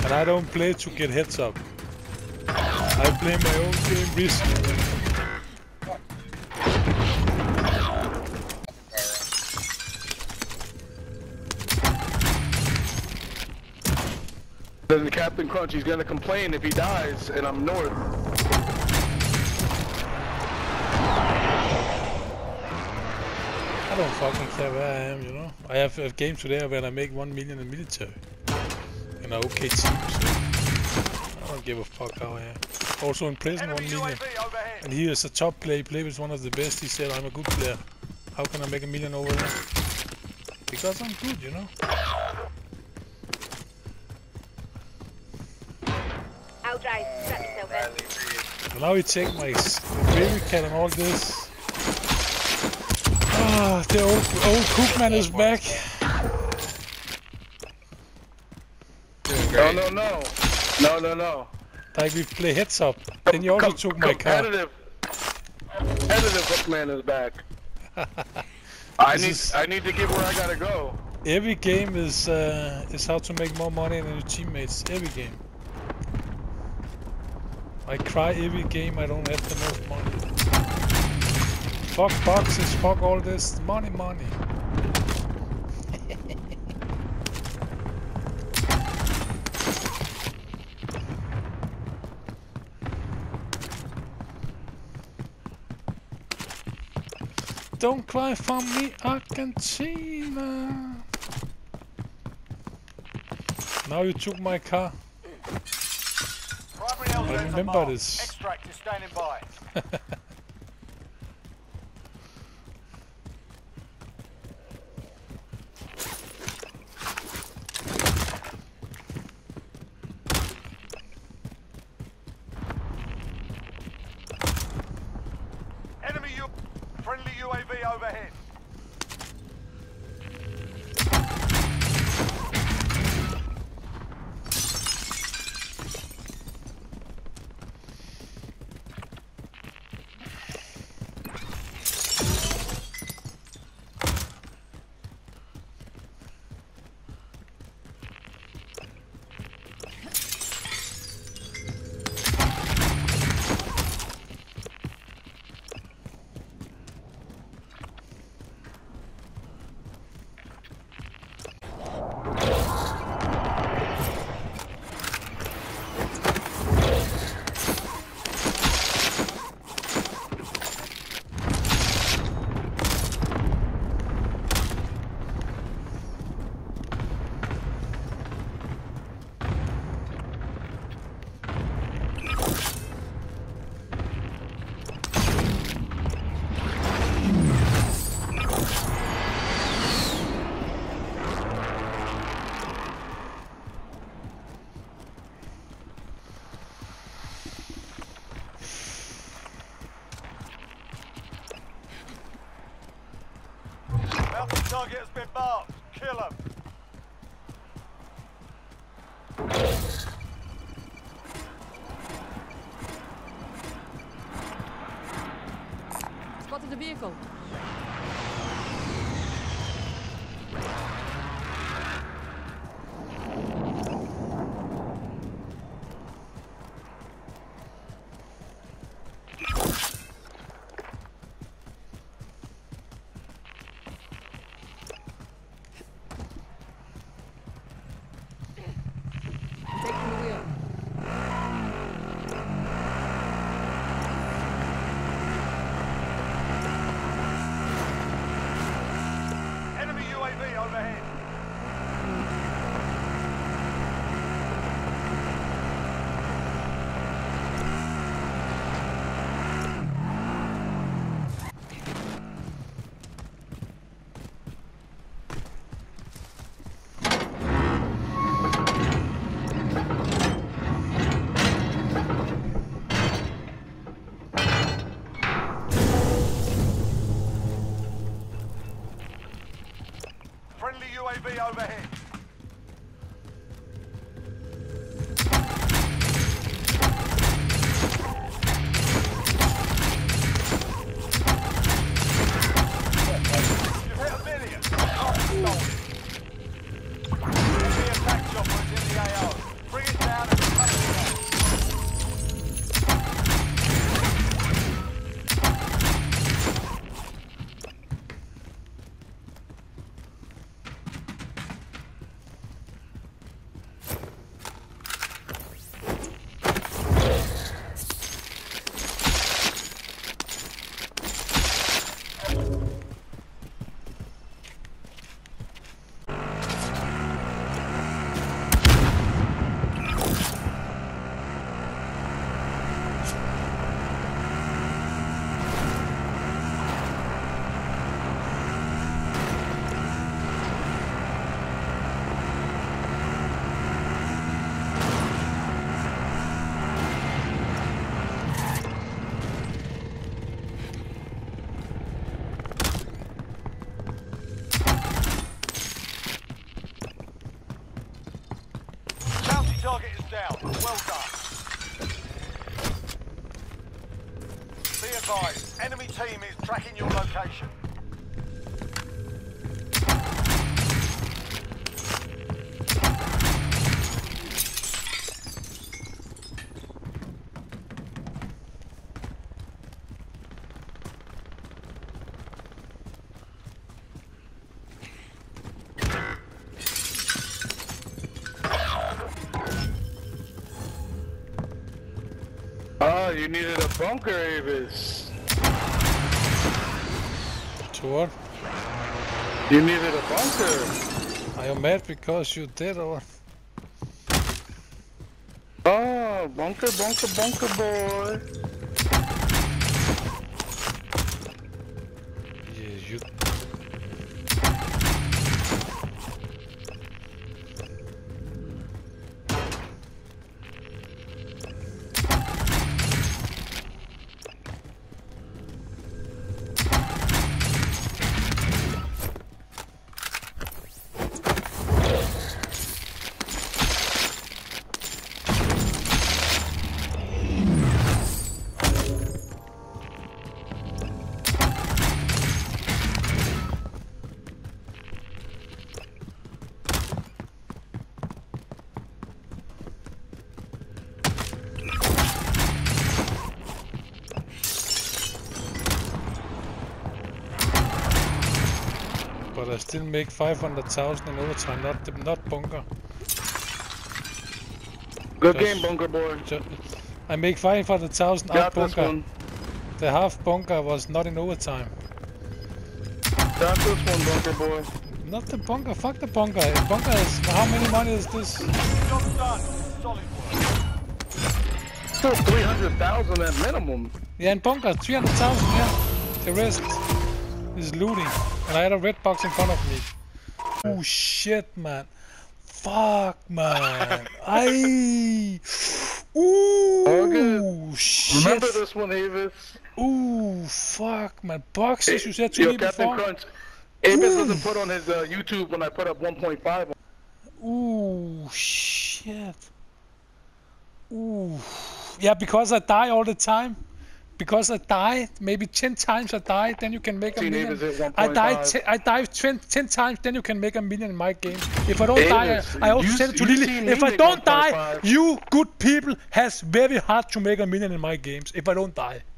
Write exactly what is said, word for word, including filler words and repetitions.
And I don't play to get heads up. I play my own game risk. Then Captain Crunch, he's gonna complain if he dies and I'm north. I don't fucking care where I am, you know. I have a game today where I make one million in military. In an okay team, so I don't give a fuck how I am. Also in prison, one million. And he is a top player, he played with one of the best. He said, I'm a good player. How can I make a million over there? Because I'm good, you know. So now we take my baby cat and all this. Ah, the old, old cookman is back. No, no, no. No, no, no. Like we play heads up. Then you also Com took my car. Competitive. Competitive Hookman is back. I need is... I need to get where I gotta go. Every game is uh, is how to make more money than your teammates. Every game. I cry every game I don't have the most money. Fuck boxes, fuck all this. Money, money. Don't cry for me, Argentina. Now you took my car. I remember this. Extract is standing by. Enemy U friendly U A V overhead. Target has been marked. Kill him. Spotted the vehicle. U A V overhead. You've hit a million. Oh, enemy attack chopper is in the A O. Bring it target is down. Well done. Be advised, enemy team is tracking your location. Oh, you needed a bunker, Avis. To what? You needed a bunker. Are you mad because you did or? Oh, bunker, bunker, bunker, boy. Yeah, you. But I still make five hundred thousand in overtime, not the, not bunker. Good Just- game, bunker boy. Just, I make five hundred thousand out Got this bunker. one. The half bunker was not in overtime. Got this one, bunker boy. Not the bunker, fuck the bunker. Bunker is, how many money is this? Job done. Solid work. Still three hundred thousand at minimum. Yeah, in bunker, three hundred thousand, yeah. The rest is looting. And I had a red box in front of me. Oh shit, man. Fuck, man. I. Ooh, All good. shit. Remember this one, Avis. Ooh, fuck, man. Boxes, you said to Yo, me Captain before. Crunch. Avis Ooh. doesn't put on his uh, YouTube when I put up one point five. Ooh, shit. Ooh. Yeah, because I die all the time. Because I die, maybe ten times I die, then you can make a Seen million. Avis at I die, one point five. t I die ten, ten times, then you can make a million in my game. If I don't Avis, die, I, I also you- said it to you Lily. seen me If I make don't die, one point five. you good people has very hard to make a million in my games. If I don't die.